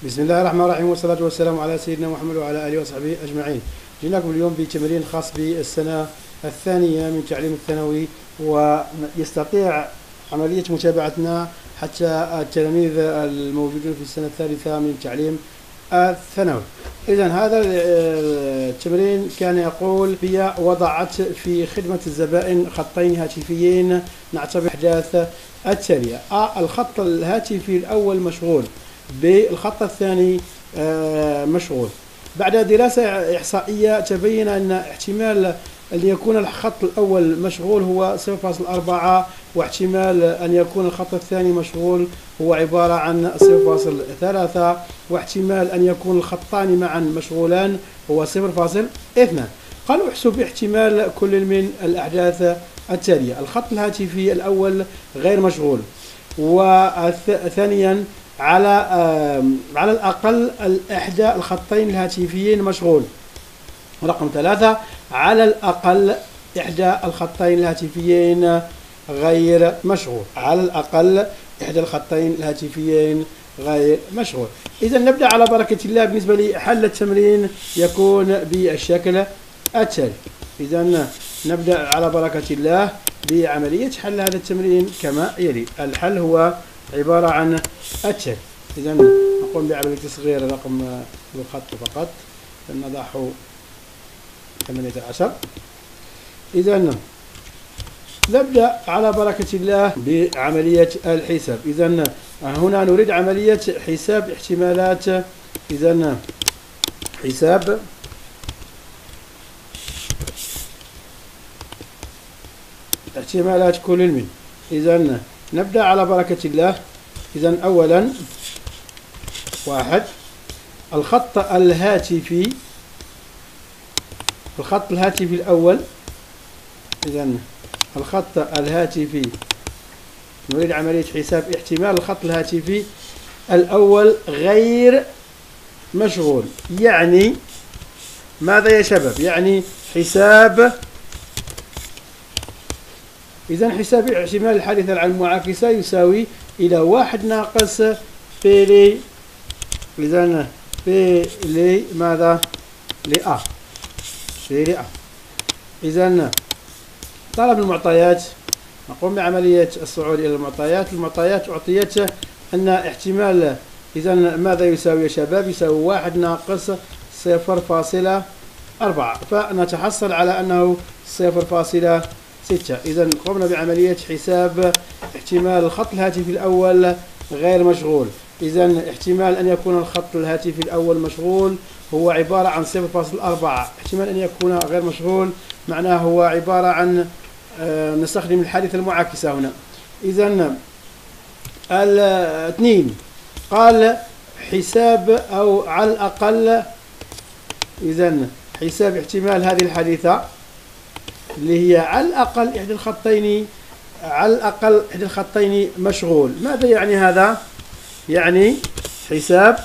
بسم الله الرحمن الرحيم، والصلاة والسلام على سيدنا محمد وعلى آله وصحبه أجمعين. جيناكم اليوم بتمرين خاص بالسنة الثانية من تعليم الثانوي، ويستطيع عملية متابعتنا حتى التلاميذ الموجودون في السنة الثالثة من تعليم الثانوي. إذن هذا التمرين كان يقول: هي وضعت في خدمة الزبائن خطين هاتفيين، نعتبر الأحداث التالية: الخط الهاتفي الأول مشغول، بالخط الثاني مشغول. بعد دراسة إحصائية تبين أن احتمال أن يكون الخط الأول مشغول هو 0.4، واحتمال أن يكون الخط الثاني مشغول هو عبارة عن 0.3، واحتمال أن يكون الخطان معا مشغولان هو 0.2. قالوا: احسب احتمال كل من الأحداث التالية: الخط الهاتفي الأول غير مشغول، وثانيا على الأقل إحدى الخطين الهاتفيين مشغول. رقم 3: على الأقل إحدى الخطين الهاتفيين غير مشغول. على الأقل إحدى الخطين الهاتفيين غير مشغول. إذا نبدأ على بركة الله. بالنسبة لي حل التمرين يكون بالشكل التالي. إذا نبدأ على بركة الله بعملية حل هذا التمرين كما يلي. الحل هو عبارة عن التالي. إذا نقوم بعملية تصغير رقم الخط فقط، نضعه 18. إذا نبدأ على بركة الله بعملية الحساب. إذا هنا نريد عملية حساب احتمالات. إذا حساب احتمالات كل من. إذا نبدأ على بركة الله. إذا أولا 1: الخط الهاتفي الأول. إذا الخط الهاتفي نريد عملية حساب احتمال الخط الهاتفي الأول غير مشغول. يعني ماذا يا شباب؟ يعني حساب. إذا حساب احتمال الحادثة المعاكسة يساوي إلى 1 ناقص بي. إذا بي ماذا؟ لأ. إذا طلب المعطيات. نقوم بعملية الصعود إلى المعطيات. المعطيات أعطيت أن احتمال. إذا ماذا يساوي يا شباب؟ يساوي 1 ناقص 0.4، فنتحصل على أنه 0.6. إذا قمنا بعملية حساب احتمال الخط الهاتفي الأول غير مشغول. إذا احتمال أن يكون الخط الهاتفي الأول مشغول هو عبارة عن 0.4. احتمال أن يكون غير مشغول معناه هو عبارة عن نستخدم الحادثة المعاكسة هنا. إذا 2 قال حساب أو على الأقل. إذا حساب احتمال هذه الحادثة اللي هي على الأقل إحدى الخطين مشغول. ماذا يعني هذا؟ يعني حساب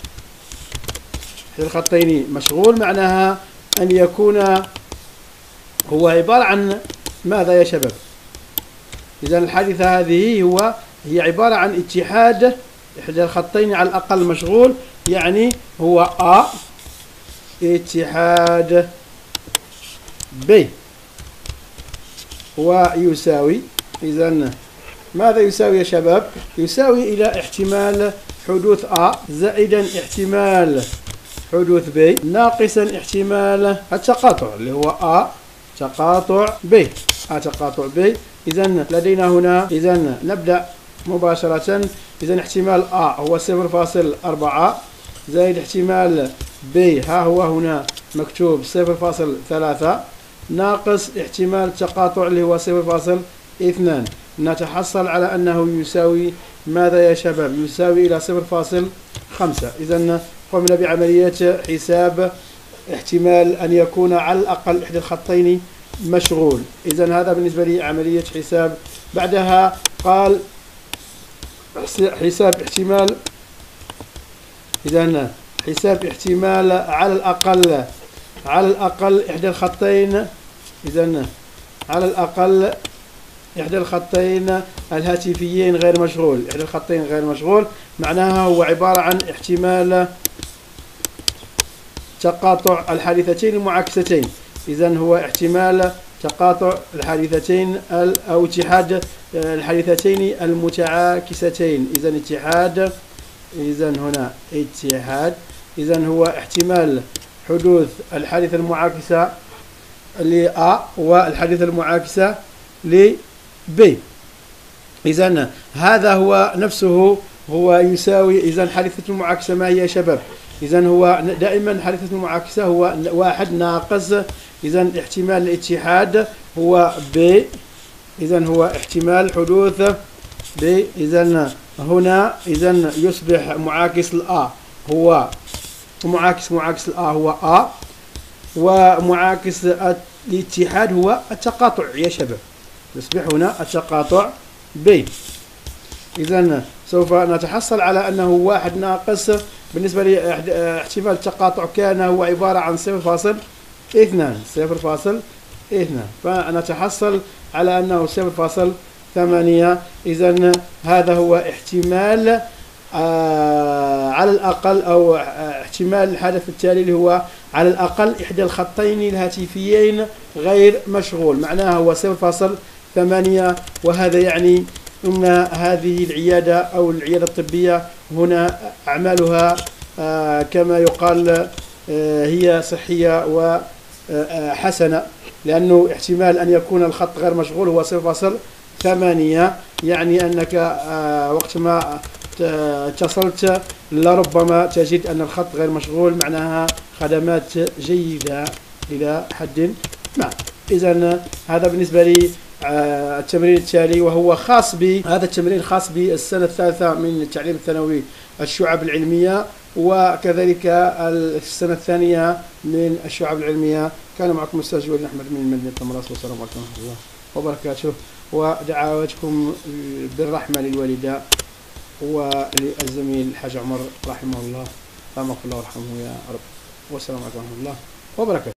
إحدى الخطين مشغول معناها أن يكون هو عبارة عن ماذا يا شباب؟ إذا الحادثة هذه هي عبارة عن اتحاد إحدى الخطين على الأقل مشغول، يعني هو A اتحاد B ويساوي. إذا ماذا يساوي يا شباب؟ يساوي إلى احتمال حدوث A زائدا احتمال حدوث B ناقصا احتمال التقاطع اللي هو A تقاطع B. إذا لدينا هنا. إذا نبدأ مباشرة. إذا احتمال A هو 0.4 زائد احتمال B ها هو هنا مكتوب 0.3 ناقص احتمال التقاطع اللي هو 0.2. نتحصل على أنه يساوي ماذا يا شباب؟ يساوي إلى 0.5. إذا قمنا بعملية حساب احتمال أن يكون على الأقل إحدى الخطين مشغول. إذا هذا بالنسبة لي عملية حساب. بعدها قال حساب احتمال. إذا حساب احتمال على الأقل إحدى الخطين. إذا على الأقل إحدى الخطين الهاتفيين غير مشغول. إحدى الخطين غير مشغول معناها هو عبارة عن احتمال تقاطع الحادثتين المعاكستين. إذن هو احتمال تقاطع الحادثتين أو اتحاد الحادثتين المتعاكستين. إذن اتحاد، إذن هنا اتحاد، إذن هو احتمال حدوث الحادثة المعاكسة ل A والحادثة المعاكسة ل B. إذن هذا هو نفسه هو يساوي، إذن حادثة المعاكسة ما هي يا شباب؟ إذن هو دائما حادثة المعاكسة هو واحد ناقص، إذن احتمال الاتحاد هو B، إذن هو احتمال حدوث B. إذن هنا إذن يصبح معاكس الA هو معاكس الA هو A، ومعاكس الاتحاد هو التقاطع يا شباب، يصبح هنا التقاطع B. إذن سوف نتحصل على أنه واحد ناقص بالنسبة لاحتمال التقاطع كان هو عبارة عن 0.2، فنتحصل على أنه 0.8. إذن هذا هو احتمال على الأقل، أو احتمال الحدث التالي اللي هو على الأقل إحدى الخطين الهاتفيين غير مشغول، معناها هو 0.8. وهذا يعني أن هذه العيادة أو العيادة الطبية هنا أعمالها كما يقال هي صحية وحسنة، لأنه احتمال أن يكون الخط غير مشغول هو 0.8، يعني أنك وقتما اتصلت لربما تجد أن الخط غير مشغول، معناها خدمات جيدة إلى حد ما. إذن هذا بالنسبة لي التمرين التالي، وهو خاص هذا التمرين خاص بالسنة الثالثة من التعليم الثانوي الشعب العلمية، وكذلك السنة الثانية من الشعب العلمية. كان معكم أستاذ جواد أحمد من مدينة طمراس، والسلام عليكم ورحمة الله وبركاته، ودعواتكم بالرحمة للوالدة وللزميل الحاج عمر رحمه الله، اللهم اغفر له وارحمه يا رب، والسلام عليكم ورحمة الله وبركاته.